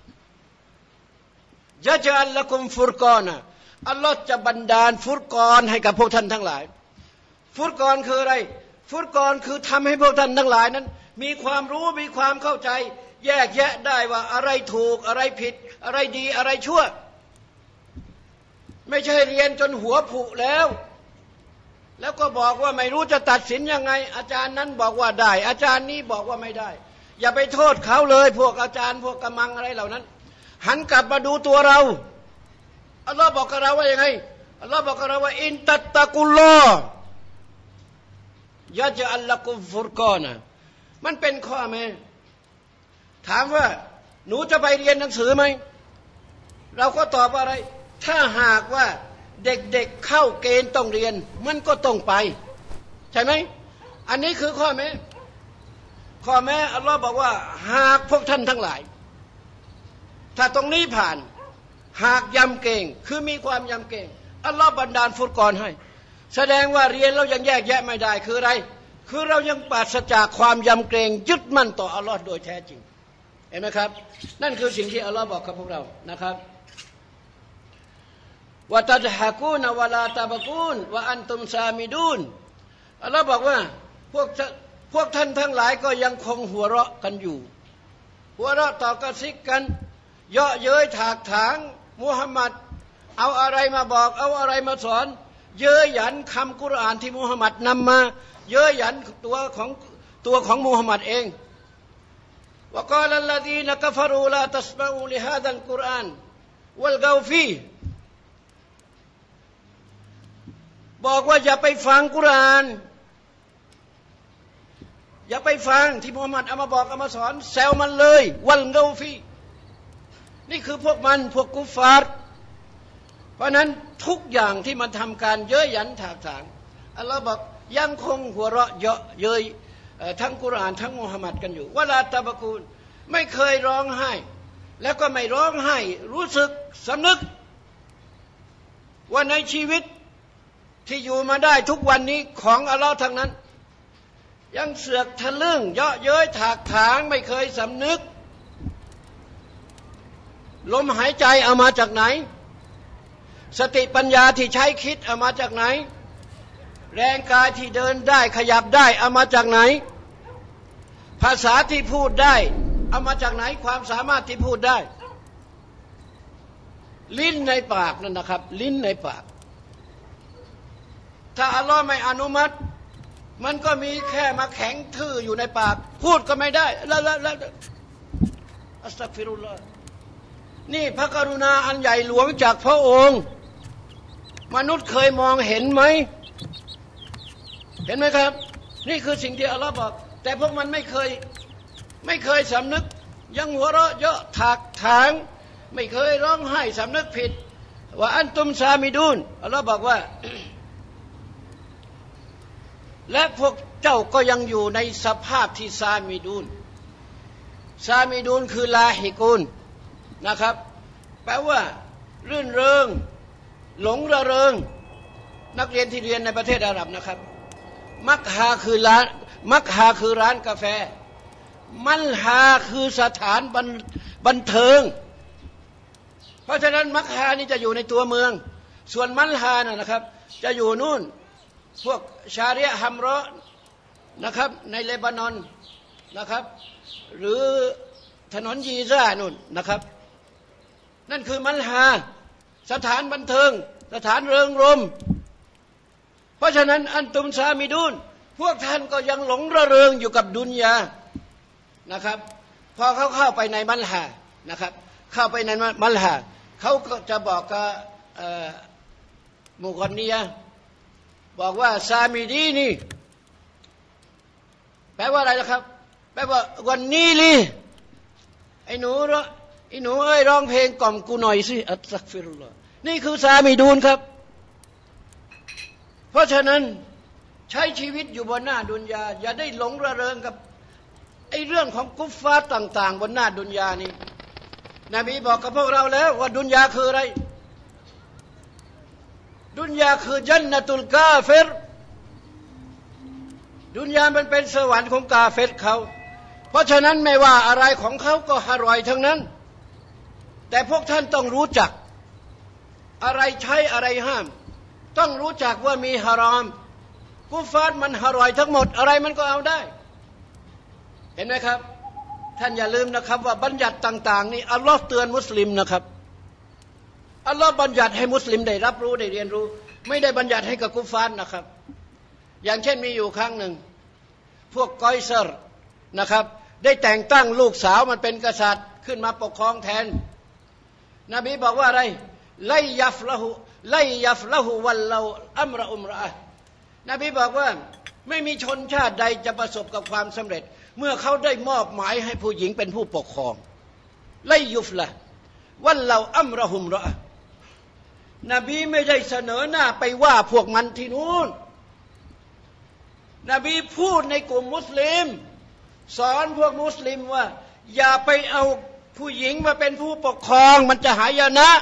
D: ยะญะอัลละกุมฟุรกอนะอัลลอฮ์จะบันดาลฟุรกอนให้กับพวกท่านทั้งหลายฟุรกอนคืออะไรฟุรกอนคือทำให้พวกท่านทั้งหลายนั้นมีความรู้มีความเข้าใจแยกแยะได้ว่าอะไรถูกอะไรผิดอะไรดีอะไรชั่วไม่ใช่เรียนจนหัวผุแล้วก็บอกว่าไม่รู้จะตัดสินยังไงอาจารย์นั้นบอกว่าได้อาจารย์นี้บอกว่าไม่ได้อย่าไปโทษเขาเลยพวกอาจารย์พวกกำมังอะไรเหล่านั้นหันกลับมาดูตัวเราอัลลอฮ์บอกกับเราว่ายังไงอัลลอฮ์บอกกับเราว่าอินตัตตะกุลลอฮ์ยะจะอัลละกุฟุรกอนะมันเป็นข้อแม้ถามว่าหนูจะไปเรียนหนังสือไหมเราก็ตอบว่าอะไรถ้าหากว่าเด็กๆเข้าเกณฑ์ต้องเรียนมันก็ต้องไปใช่ไหมอันนี้คือข้อแม้อัลลอฮ์บอกว่าหากพวกท่านทั้งหลายถ้าตรงนี้ผ่านหากยำเก่งคือมีความยำเก่งอัลลอฮ์บันดาลฟุรกอนให้แสดงว่าเรียนแล้วยังแยกแยะไม่ได้คืออะไรคือเรายังปราศจากความยำเกรงยึดมั่นต่ออัลลอฮ์โดยแท้จริงเห็นไหมครับนั่นคือสิ่งที่อัลลอฮ์บอกกับพวกเรานะครับวะตัดฮะกูนวะลาตะบะกูนวะอันตุมซามิดูนอัลลอฮ์บอกว่าพวกท่านทั้งหลายก็ยังคงหัวเราะกันอยู่หัวเราะต่อกระซิกกันเยาะเย้ยถากถางมุฮัมมัดเอาอะไรมาบอกเอาอะไรมาสอนเย้ยหยันคำกุรอานที่มุฮัมมัดนำมาเย้ยหยันตัวของมุฮัมมัดเองวะกาลัลลซีนกัฟรูลาตัสมะอูลิฮาซัลกุรอานวัลกอฟีบอกว่าอย่าไปฟังกุรอานอย่าไปฟังที่มุฮัมมัดเอามาบอกเอามาสอนแซวมันเลยวัลกอฟีนี่คือพวกกุฟฟาร์เพราะนั้นทุกอย่างที่มันทำการเย้ยหยันถากถางอัลลอฮ์บอกยังคงหัวเราะเยาะเย้ยทั้งกุรอานทั้งมุฮัมมัดกันอยู่วะลาตะบะกูนไม่เคยร้องไห้แล้วก็ไม่ร้องไห้รู้สึกสำนึกว่าในชีวิตที่อยู่มาได้ทุกวันนี้ของอัลลอฮ์ทั้งนั้นยังเสือกทะลึ่งเยาะเย้ยถากถางไม่เคยสำนึกลมหายใจเอามาจากไหนสติปัญญาที่ใช้คิดเอามาจากไหนแรงกายที่เดินได้ขยับได้เอามาจากไหนภาษาที่พูดได้เอามาจากไหนความสามารถที่พูดได้ลิ้นในปากนั่นนะครับลิ้นในปากถ้าอัลลอฮ์ไม่อนุมัติมันก็มีแค่มาแข็งทื่ออยู่ในปากพูดก็ไม่ได้แล้วอัสตัฆฟิรุลลอฮ์นี่พระกรุณาอันใหญ่หลวงจากพระองค์มนุษย์เคยมองเห็นไหมเห็นไหมครับนี่คือสิ่งที่อัลลอฮ์บอกแต่พวกมันไม่เคยสำนึกยังหัวเราะเยาะถากถางไม่เคยร้องไห้สำนึกผิดว่าอันตุมซามิดูนอัลลอฮ์บอกว่า และพวกเจ้าก็ยังอยู่ในสภาพที่ซามิดูนคือลาฮิกูนนะครับแปลว่ารื่นเริงหลงระเริงนักเรียนที่เรียนในประเทศอาหรับนะครับมักฮาคือร้านกาแฟมัลฮาคือสถานบันเทิงเพราะฉะนั้นมักฮานี่จะอยู่ในตัวเมืองส่วนมัลฮานะครับจะอยู่นู่นพวกชาริยะฮัมรอนะครับในเลบานอนนะครับหรือถนนยีซ่านู่นนะครับนั่นคือมัลฮาสถานบันเทิงสถานเริงรมย์เพราะฉะนั้นอันตุมซามิดูนพวกท่านก็ยังหลงระเริงอยู่กับดุนยานะครับพอเขาเข้าไปในมัลฮานะครับเข้าไปในมัลฮาเขาก็จะบอกกับมุกอนนียะบอกว่าซามิดีนี่แปลว่าอะไรนะครับแปลว่าวันนี้ลิไอ้หนูเอ้ยร้องเพลงกล่อมกูหน่อยสิอัสตัฆฟิรุลลอฮ์นี่คือซามิดูนครับเพราะฉะนั้นใช้ชีวิตอยู่บนหน้าดุนยาอย่าได้หลงระเริงกับไอ้เรื่องของกุฟฟาร์ต่างๆบนหน้าดุนยานี้นบีบอกกับพวกเราแล้วว่าดุนยาคืออะไรดุนยาคือญันนะตุลกาเฟรดุนยามันเป็นสวรรค์ของกาเฟรเขาเพราะฉะนั้นไม่ว่าอะไรของเขาก็อร่อยทั้งนั้นแต่พวกท่านต้องรู้จักอะไรใช้อะไรห้ามต้องรู้จักว่ามีฮารอมกุฟาร์มันอร่อยทั้งหมดอะไรมันก็เอาได้เห็นไหมครับท่านอย่าลืมนะครับว่าบัญญัติต่างๆนี่อัลลอฮ์เตือนมุสลิมนะครับอัลลอฮ์บัญญัติให้มุสลิมได้รับรู้ได้เรียนรู้ไม่ได้บัญญัติให้กับกุฟาร์นะครับอย่างเช่นมีอยู่ครั้งหนึ่งพวกกอยเซอร์นะครับได้แต่งตั้งลูกสาวมันเป็นกษัตริย์ขึ้นมาปกครองแทนนบีบอกว่าอะไรไลยัฟละหูวัลเราอัมระอุมระนบีบอกว่าไม่มีชนชาติใดจะประสบกับความสำเร็จเมื่อเขาได้มอบหมายให้ผู้หญิงเป็นผู้ปกครองไลยุฟละวันเราอัมรหุมรอนบีไม่ได้เสนอหน้าไปว่าพวกมันที่นู้นนบีพูดในกลุ่มมุสลิมสอนพวกมุสลิมว่าอย่าไปเอาผู้หญิงมาเป็นผู้ปกครองมันจะหายนะ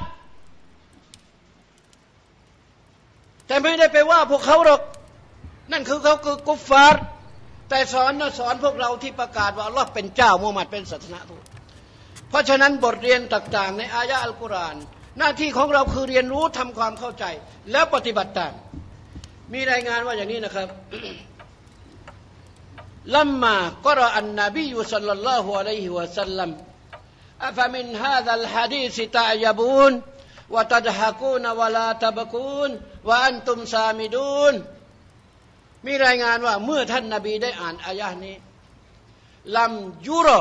D: แต่ไม่ได้ไปว่าพวกเขาหรอกนั่นคือเขาคือกุฟฟาร์แต่สอนพวกเราที่ประกาศว่าอัลลอฮ์เป็นเจ้ามุฮัมมัดเป็นศาสนาทูตเพราะฉะนั้นบทเรียนต่างๆในอายะห์อัลกุรอานหน้าที่ของเราคือเรียนรู้ทำความเข้าใจแล้วปฏิบัติตามมีรายงานว่าอย่างนี้นะครับลัมมากรออันนบีศ็อลลัลลอฮุอะลัยฮิวะซัลลัมอะฟะมินฮาซัลฮะดีษตะยะบูนวะตัดฮะกูนวะลาตะบกูนวะอันตุมซามิดูนมีรายงานว่าเมื่อท่านนบีได้อ่านอายะห์นี้ลัมยุรอ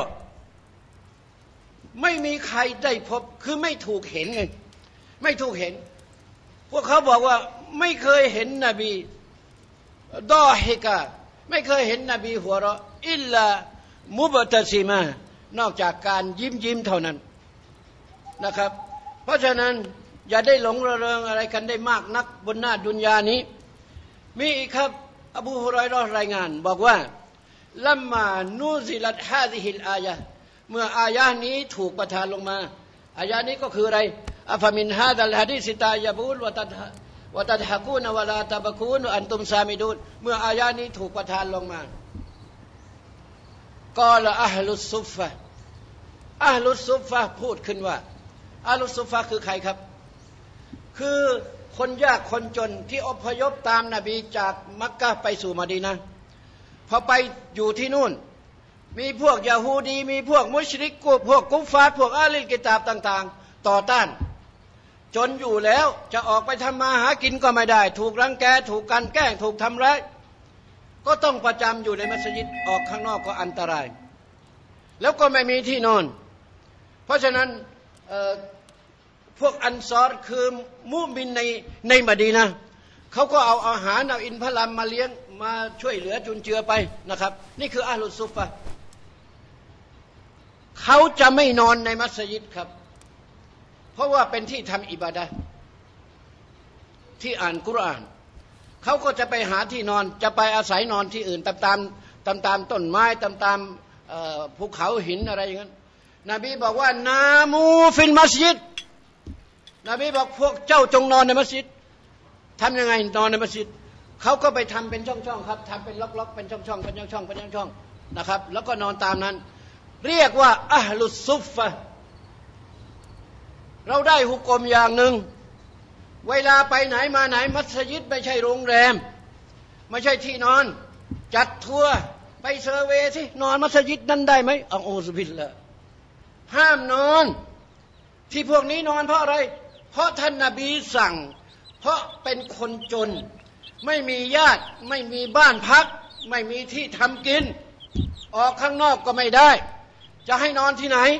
D: ไม่มีใครได้พบคือไม่ถูกเห็นไงไม่ถูกเห็นพวกเขาบอกว่าไม่เคยเห็นนบีดอฮิกะไม่เคยเห็นนบีหัวเราะอิลลามุบตะซิมานอกจากการยิ้มเท่านั้นนะครับเพราะฉะนั้นอย่าได้หลงระเริงอะไรกันได้มากนักบนหน้าดุนยานี้มีอีกครับอบูฮุรอยเราะห์รายงานบอกว่าลัมมานูซิลัตฮาซิฮิลอายะห์เมื่ออายะห์นี้ถูกประทานลงมาอายะห์นี้ก็คืออะไรอะฟะมินฮาซัลฮะดีษตะยะบูนวะตัดฮะกูนวะลาตะบกูนอันตุมซามิดูนเมื่ออายะห์นี้ถูกประทานลงมากอลอะห์ลุสซุฟฟะอะห์ลุสซุฟฟะพูดขึ้นว่าอะห์ลุสซุฟฟะคือใครครับคือคนยากคนจนที่อพยพตามนบีจากมักกะฮ์ไปสู่มะดีนะห์พอไปอยู่ที่นู่นมีพวกยะฮูดีมีพวกมุชริกพวกกุฟฟาร์พวกอาลีกิตาบต่างๆต่อต้านจนอยู่แล้วจะออกไปทำมาหากินก็ไม่ได้ถูกรังแกถูกกันแกล้งถูกทำร้ายก็ต้องประจำอยู่ในมัสยิดออกข้างนอกก็อันตรายแล้วก็ไม่มีที่นอนเพราะฉะนั้นพวกอันซอรคือมุมินในมะดีนะห์เขาก็เอาอาหารเอาอินทผลัมมาเลี้ยงมาช่วยเหลือจุนเจือไปนะครับนี่คืออะห์ลุสซุฟฟะห์เขาจะไม่นอนในมัสยิดครับเพราะว่าเป็นที่ทำอิบาดะห์ที่อ่านกุรอานเขาก็จะไปหาที่นอนจะไปอาศัยนอนที่อื่นตามต้นไม้ตามภูเขาหินอะไรอย่างนั้นนบีบอกว่านามูฟิลมัสยิดนบีบอกพวกเจ้าจงนอนในมัสยิดทำยังไงนอนในมัสยิดเขาก็ไปทำเป็นช่องๆครับทำเป็นล็อกๆเป็นช่องๆเป็นช่องๆนะครับแล้วก็นอนตามนั้นเรียกว่าอะห์ลุสซุฟฟะห์เราได้หุกมอย่างหนึ่งเวลาไปไหนมาไหนมัสยิดไม่ใช่โรงแรมไม่ใช่ที่นอนจัดทัวร์ไปเซอร์เวย์สินอนมัสยิดนั้นได้ไหมอัลลอฮฺบิลละห้ามนอนที่พวกนี้นอนเพราะอะไรเพราะท่านนบีสั่งเพราะเป็นคนจนไม่มีญาติไม่มีบ้านพักไม่มีที่ทำกินออกข้างนอกก็ไม่ได้จะให้นอนที่ไหน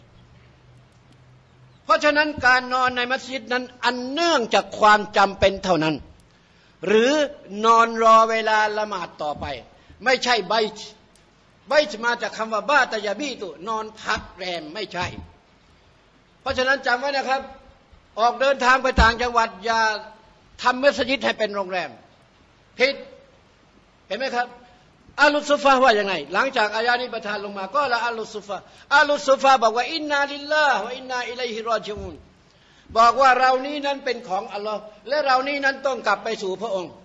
D: เพราะฉะนั้นการนอนในมัสยิดนั้นอันเนื่องจากความจำเป็นเท่านั้นหรือนอนรอเวลาละหมาดต่อไปไม่ใช่ไบต์มาจากคำว่าบาตยาบีตุนอนพักแรมไม่ใช่เพราะฉะนั้นจำไว้นะครับออกเดินทางไปต่างจังหวัดอย่าทำมัสยิดให้เป็นโรงแรมผิดเห็นไหมครับอะลุสซุฟฟะห์ว่ายังไงหลังจากอายะนี้ประทานลงมาก็ละอะลุสซุฟฟะห์บอกว่าอินนาลิลลาฮ์วะอินนาอิลัยฮิรอญิอูนบอกว่าเรานี้นั้นเป็นของอัลลอฮ์และเรานี้นั้นต้องกลับไปสู่พระองค์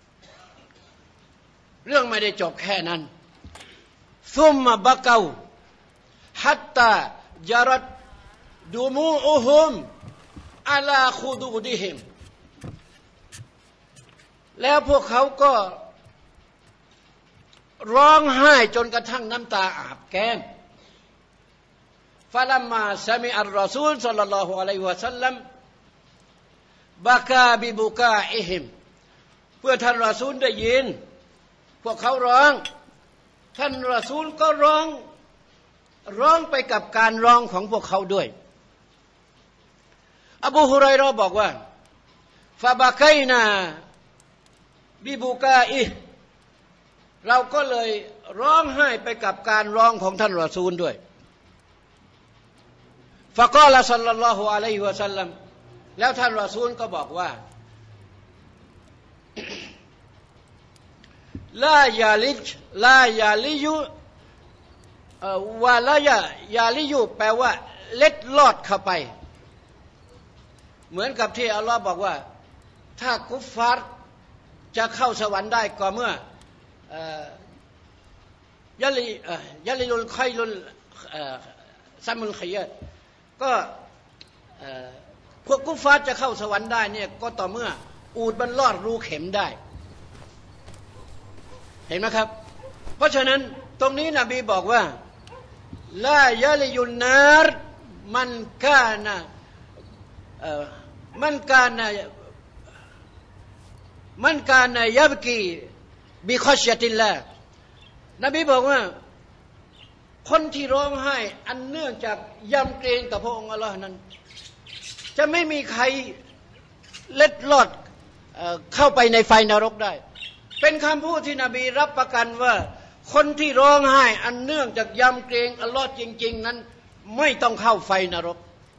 D: เรื่องไม่ได้จบแค่นั้นซุมมะบะเกาฮัตตาจารัดดูมูอุฮุมอะลาคุดูดิฮิมแล้วพวกเขาก็ร้องไห้จนกระทั่งน้ำตาอาบแก้มฟะลัมมาซะมิอัรรอซูลศ็อลลัลลอฮุอะลัยฮิวะซัลลัมบะกาบิบุกาอิฮิมเพื่อท่านรอซูลได้ยินพวกเขาร้องท่านรอซูลก็ร้องไปกับการร้องของพวกเขาด้วยอบูฮุรอยเราะห์บอกว่าฟะบะกัยนาบิบุกาอิเราก็เลยร้องไห้ไปกับการร้องของท่านรอซูลด้วยฟะกอลศ็อลลัลลอฮุอะลัยฮิวะซัลลัมแล้วท่านรอซูลก็บอกว่าลายาลิยุวะลายาลิยุแปลว่าเล็ดลอดเข้าไปเหมือนกับที่อัลลอฮ์บอกว่าถ้ากุฟฟาร์จะเข้าสวรรค์ได้ก็เมื่อยาลิลุลไคลุลซัมุลขัยยะก็พวกกุฟฟาร์จะเข้าสวรรค์ได้เนี่ยก็ต่อเมื่ออูฐมันลอดรูเข็มได้เห็นไหมครับเพราะฉะนั้นตรงนี้นบีบอกว่าลายาลิยุนนารมันกานะยับกีบิคอชยะติลลาห์นบีบอกว่าคนที่ร้องไห้อันเนื่องจากยำเกรงต่อพระองค์อัลลอฮ์นั้นจะไม่มีใครเล็ดลอดเข้าไปในไฟนรกได้เป็นคำพูดที่นบีรับประกันว่าคนที่ร้องไห้อันเนื่องจากยำเกรงอัลลอฮ์จริงๆนั้นไม่ต้องเข้าไฟนรก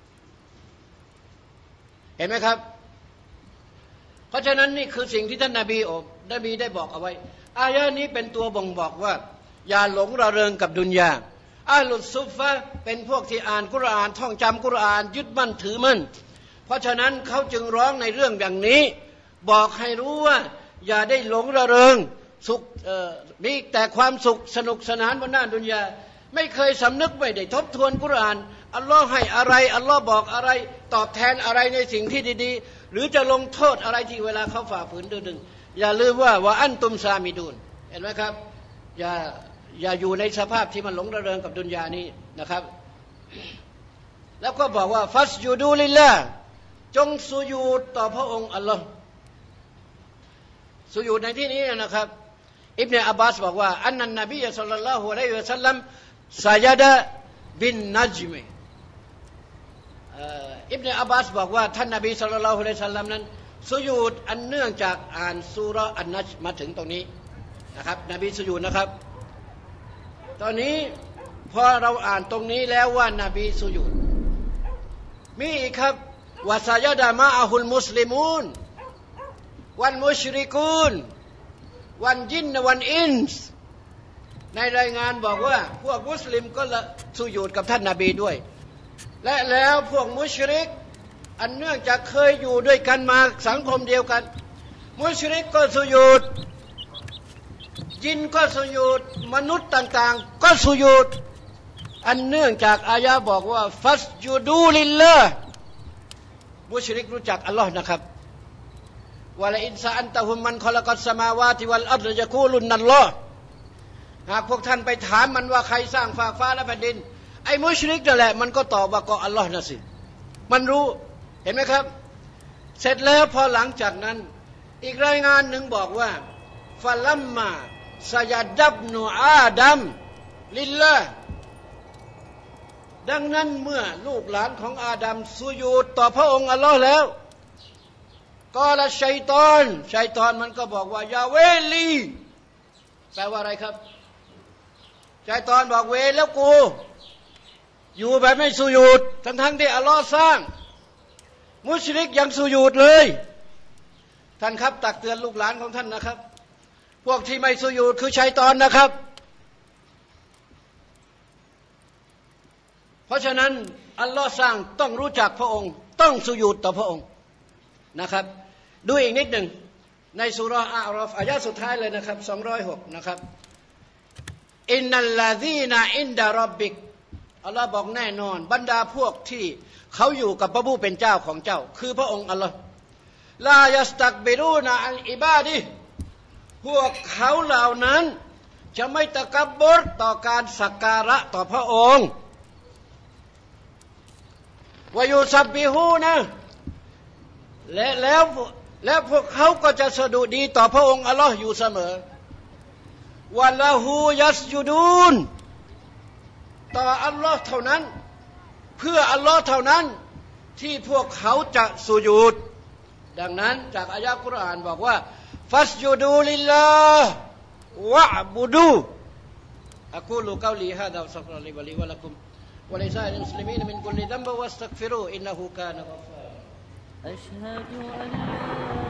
D: เห็นไหมครับเพราะฉะนั้นนี่คือสิ่งที่ท่านนบีได้บอกเอาไว้อายะนี้เป็นตัวบ่งบอกว่าอย่าหลงระเริงกับดุนยาอะห์ลุสซุฟฟะเป็นพวกที่อ่านกุรอานท่องจำกุรอานยึดมั่นถือมั่นเพราะฉะนั้นเขาจึงร้องในเรื่องอย่างนี้บอกให้รู้ว่าอย่าได้หลงระเริงสุขมีแต่ความสุขสนุกสนานบนหน้าดุนยาไม่เคยสำนึกไม่ได้ทบทวนกุรอานอัลลอฮ์ให้อะไรอัลลอฮ์บอกอะไรตอบแทนอะไรในสิ่งที่ดีๆหรือจะลงโทษอะไรที่เวลาเขาฝ่าฝืนดื้อๆอย่าลืมว่าอันตุมซามิดูนเห็นไหมครับอย่าอยู่ในสภาพที่มันหลงระเริงกับดุนยานี้นะครับแล้วก็บอกว่าฟัสยูดูลิลลาห์จงสุญูดต่อพระองค์อัลลอฮ์สุญูดในที่นี้นะครับอิบเนอับบาสบอกว่าอันนันนบีศ็อลลัลลอฮุอะลัยฮิวะซัลลัมซะญะดะบินนัจมอิบเนอับบาสบอกว่าท่านนบีศ็อลลัลลอฮุอะลัยฮิวะซัลลัมนั้นสุญูดอันเนื่องจากอ่านซูเราะห์อันนัจมมาถึงตรงนี้นะครับนบีสุญูดนะครับตอนนี้พอเราอ่านตรงนี้แล้วว่านบีสุญูดมีอีกครับวะซะญะดะมะอะฮุลมุสลิมูนวันมุชริกูนวันจินวันอินส์ในรายงานบอกว่าพวกมุสลิมก็ละสุญูดกับท่านนบีด้วยและแล้วพวกมุชริกอันเนื่องจากเคยอยู่ด้วยกันมาสังคมเดียวกันมุชริกก็สุญูดจินก็สุญูดมนุษย์ต่างๆก็สุญูดอันเนื่องจากอายะบอกว่าฟัสยูดูลิลลาห์มุชริกรู้จักอัลลอฮ์นะครับวะลาอินซะอันตะฮุมมันคอละกัสสมาวาติวัลอัรฎยะกูลุนนัลลอฮ์หากพวกท่านไปถามมันว่าใครสร้างฟ้าและแผ่นดินไอ้มุชริกนั่นแหละมันก็ตอบว่าก็อัลลอฮ์นะสิมันรู้เห็นไหมครับเสร็จแล้วพอหลังจากนั้นอีกรายงานหนึ่งบอกว่าฟะลัมมาซะญะดับนูอาดัมลิลลาห์ดังนั้นเมื่อลูกหลานของอาดัมสุญูดต่อพระองค์อัลลอฮ์แล้วก็ละชัยฏอนมันก็บอกว่ายาเวลีแปลว่าอะไรครับชัยฏอนบอกเวรแล้วกูอยู่แบบไม่สุญูดทั้งที่อัลลอฮ์สร้างมุชริกยังสุญูดเลยท่านครับตักเตือนลูกหลานของท่านนะครับพวกที่ไม่สุญูดคือชัยฏอนนะครับเพราะฉะนั้นอัลลอฮ์สร้างต้องรู้จักพระองค์ต้องสุญูดต่อพระองค์นะครับดูอีกนิดหนึ่งในซูเราะห์อาราฟอายะสุดท้ายเลยนะครับ206นะครับอินนัลลาซีนาอินดะร็อบบิกอัลลอฮ์บอกแน่นอนบรรดาพวกที่เขาอยู่กับพระผู้เป็นเจ้าของเจ้าคือพระองค์อัลลอฮ์ลายัสตักบิรูนะอันอิบาดิพวกเขาเหล่านั้นจะไม่ตะกับบรต่อการสักการะต่อพระองค์วะยูซับบิฮูนะแล้วพวกเขาก็จะสดุดีต่อพระองค์อัลลอฮ์อยู่เสมอวะละฮูยัสจุดูนต่ออัลลอฮ์เท่านั้นเพื่ออัลลอฮ์เท่านั้นที่พวกเขาจะสุญูดดังนั้นจากอายะกุรอานบอกว่าฟัสจุดูลิลลาห์วะบุดูอะกูลูกาวลีฮาดาอัสตัฆฟิรุลลอฮ์ลิวะลีวะละกุมวะลิซาอิลมุสลิมีนมินกุลลิดัมบะวัสตัฆฟิรูอินนะฮูกานะฆอฟฟารา
B: أشهد أن لا